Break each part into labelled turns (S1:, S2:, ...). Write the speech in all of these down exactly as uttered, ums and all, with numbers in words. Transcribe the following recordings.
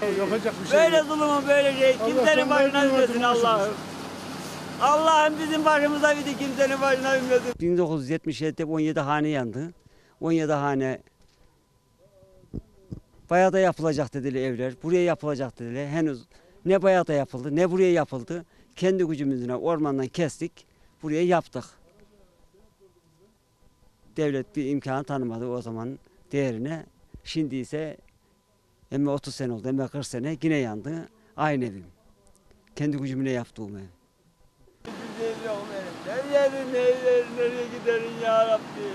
S1: Yapacak bir şey
S2: Böyle
S1: yok.
S2: zulümü böyle şey kimsenin başına bilmesin Allah'ım. Allah'ım bizim başımıza bir de kimsenin başına bilmesin. bin dokuz yüz yetmiş yedi'de on yedi hane yandı. on yedi hane bayada yapılacak dediler evler. Buraya yapılacak dediler. Henüz ne bayada yapıldı ne buraya yapıldı. Kendi gücümüzle ormandan kestik. Buraya yaptık. Devlet bir imkan tanımadı o zaman değerine. Şimdi ise hem otuz sene oldu hem kırk sene yine yandı. Aynı evim. Kendi gücümle yaptığım ev. Evlerin evlerin nereye giderin ya Rabbi.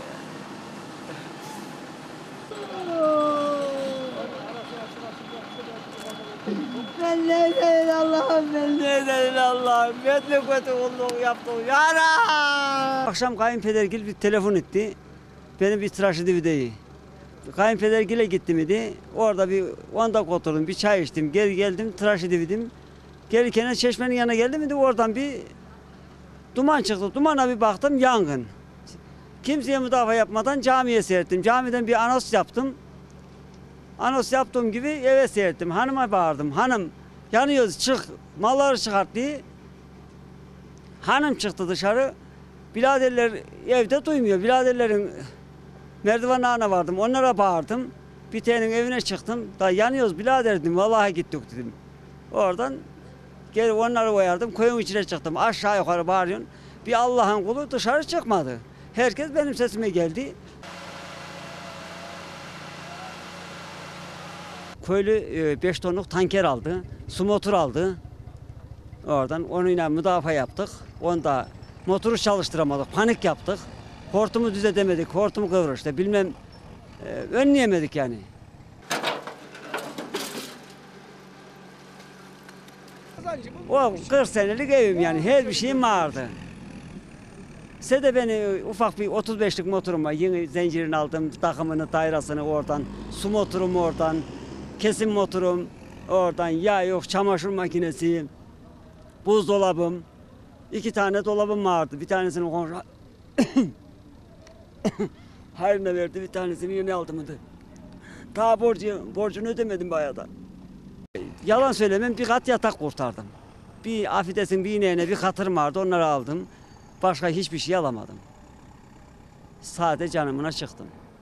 S2: Ben ne ederim Allah'ım, ben ne ederim Allah'ım. Ben ne kötü oldum yaptım ya Rabbi. Akşam kayınpedergil bir telefon etti. Benim bir tıraşı divideyi. Kayınpedergile gittim idi. Orada bir on dakika oturdum, bir çay içtim. Geri geldim, tıraşı dividim. Gelirken çeşmenin yanına geldim idi. Oradan bir duman çıktı. Dumana bir baktım, yangın. Kimseye müdafaa yapmadan camiye seyrettim. Camiden bir anons yaptım. Anons yaptığım gibi eve seyrettim. Hanıma bağırdım. Hanım yanıyoruz, çık, malları çıkart diye. Hanım çıktı dışarı. Biraderler evde duymuyor. Biraderlerin merdiven ağına vardım. Onlara bağırdım. Bir tanenin evine çıktım. Da yanıyoruz birader dedim. Vallahi gittik dedim. Oradan geri onları uyardım. Koyun içine çıktım. Aşağı yukarı bağırıyorsun. Bir Allah'ın kulu dışarı çıkmadı. Herkes benim sesime geldi. Köylü beş tonluk tanker aldı. Su motor aldı. Oradan onunla müdafaa yaptık. Onda motoru çalıştıramadık. Panik yaptık. Hortumu düzeltemedik. Hortumu kıvırıştı. Bilmem e, önleyemedik yani. O kırk senelik evim yani. Her bir şeyim vardı. Size de beni ufak bir otuz beşlik motorum var. Yeni zincirini aldım. Takımını, dairasını oradan. Su motorum oradan. Kesim motorum oradan. Yağ yok. Çamaşır makinesi. Buzdolabım. İki tane dolabım vardı. Bir tanesini komşu hayrına verdi. Bir tanesini yeni aldım. Daha borcu, borcunu ödemedim bayağı da. Yalan söylemem, bir kat yatak kurtardım. Bir afidesin bir ineğine bir katırım vardı, onları aldım. Başka hiçbir şey alamadım. Sadece canımına çıktım.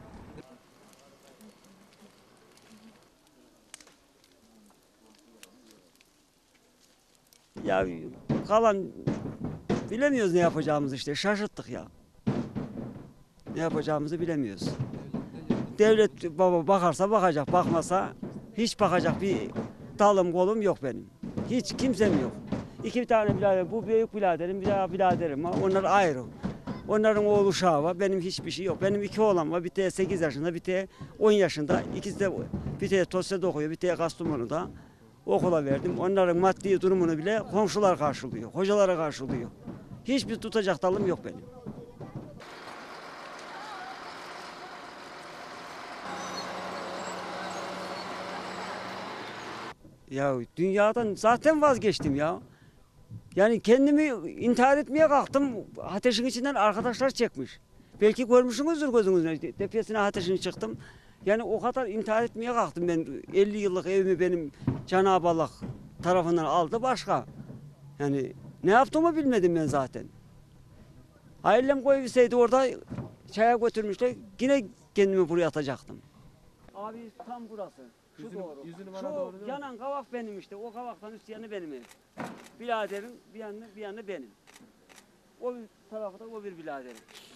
S2: Ya kalan bilemiyoruz ne yapacağımızı işte, şaşırttık ya. Ne yapacağımızı bilemiyoruz. Devlet baba bakarsa bakacak, bakmasa hiç bakacak bir dalım kolum yok benim. Hiç kimsem yok. İki tane birader, bu büyük biraderim, bir daha biraderim var. Onlar ayrı. Onların oğlu uşağı var, benim hiçbir şey yok. Benim iki oğlan var, bir tane sekiz yaşında, bir tane on yaşında. İkisi de bir tane Tosya'da okuyor, bir tane Kastamonu'da. Okula verdim. Onların maddi durumunu bile komşular karşılıyor, hocalara karşılıyor. Hiçbir tutacak dalım yok benim. Ya dünyadan zaten vazgeçtim ya. Yani kendimi intihar etmeye kalktım. Ateşin içinden arkadaşlar çekmiş. Belki görmüşsünüzdür gözünüzle. Tepesine ateşini çıktım. Yani o kadar intihar etmeye kalktım ben. elli yıllık evimi benim Cenab-ı Allah tarafından aldı başka. Yani ne yaptığımı bilmedim ben zaten. Ailem koyuverseydi orada çaya götürmüşler. Yine kendimi buraya atacaktım. Abi tam burası. Şu yüzünü, doğru. Yüzünü bana Şu doğru yanan kavak benim işte. O kavaktan üst yanı benim ev. Biraderim bir yanı bir yanı benim. O bir tarafı da o bir biraderim.